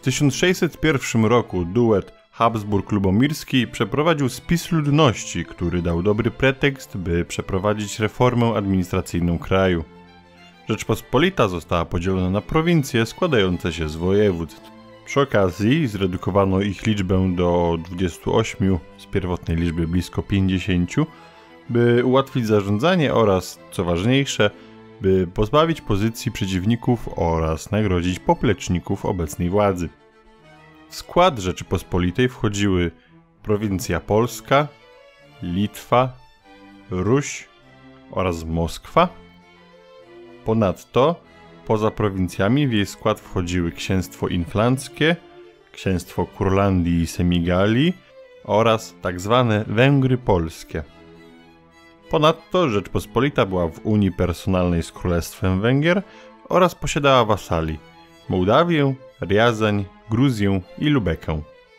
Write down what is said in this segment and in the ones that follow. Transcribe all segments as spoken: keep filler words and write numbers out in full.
tysiąc sześćset pierwszym roku duet Habsburg-Lubomirski przeprowadził spis ludności, który dał dobry pretekst, by przeprowadzić reformę administracyjną kraju. Rzeczpospolita została podzielona na prowincje składające się z województw. Przy okazji zredukowano ich liczbę do dwudziestu ośmiu z pierwotnej liczby blisko pięćdziesięciu, by ułatwić zarządzanie oraz, co ważniejsze, by pozbawić pozycji przeciwników oraz nagrodzić popleczników obecnej władzy. W skład Rzeczypospolitej wchodziły prowincja Polska, Litwa, Ruś oraz Moskwa. Ponadto poza prowincjami w jej skład wchodziły księstwo inflanckie, księstwo Kurlandii i Semigalii oraz tzw. Węgry polskie. Ponadto Rzeczpospolita była w unii personalnej z Królestwem Węgier oraz posiadała wasali Mołdawię, Riazań, Gruzję i Lubekę.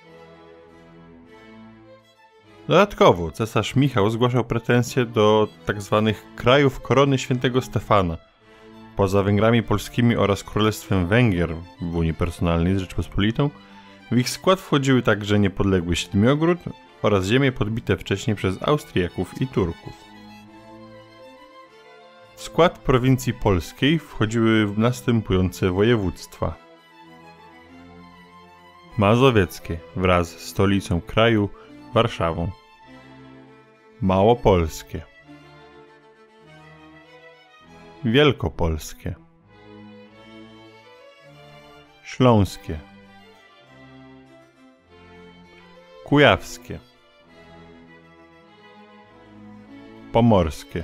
Dodatkowo cesarz Michał zgłaszał pretensje do tzw. krajów korony świętego Stefana. Poza Węgrami polskimi oraz Królestwem Węgier w unii personalnej z Rzeczpospolitą, w ich skład wchodziły także niepodległy Siedmiogród oraz ziemie podbite wcześniej przez Austriaków i Turków. W skład prowincji polskiej wchodziły następujące województwa: mazowieckie wraz z stolicą kraju Warszawą, małopolskie, wielkopolskie, śląskie, kujawskie, pomorskie,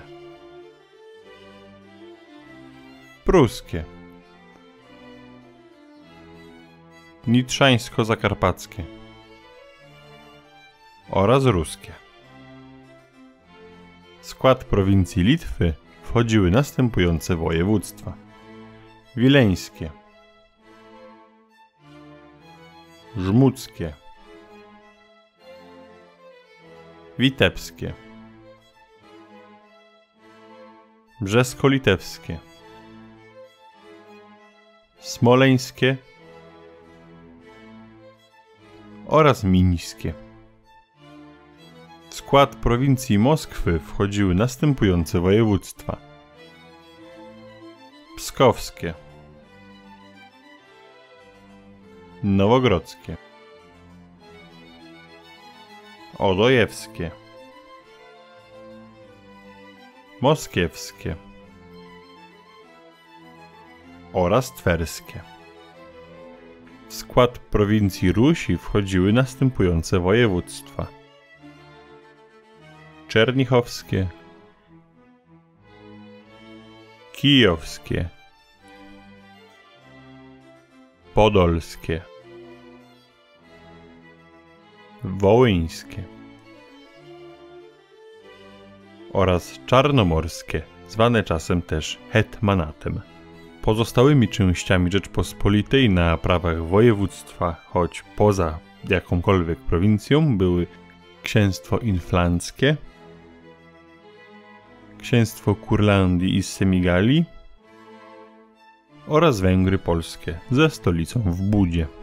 pruskie, nitrzańsko-zakarpackie oraz ruskie. W skład prowincji Litwy wchodziły następujące województwa: wileńskie, żmudzkie, witebskie, brzesko-litewskie, smoleńskie oraz mińskie. W skład prowincji Moskwy wchodziły następujące województwa: pskowskie, nowogrodzkie, odojewskie, moskiewskie oraz twerskie. W skład prowincji Rusi wchodziły następujące województwa: czernichowskie, kijowskie, podolskie, wołyńskie oraz czarnomorskie, zwane czasem też hetmanatem. Pozostałymi częściami Rzeczpospolitej na prawach województwa, choć poza jakąkolwiek prowincją, były księstwo inflanckie, księstwo Kurlandii i Semigalii oraz Węgry polskie ze stolicą w Budzie.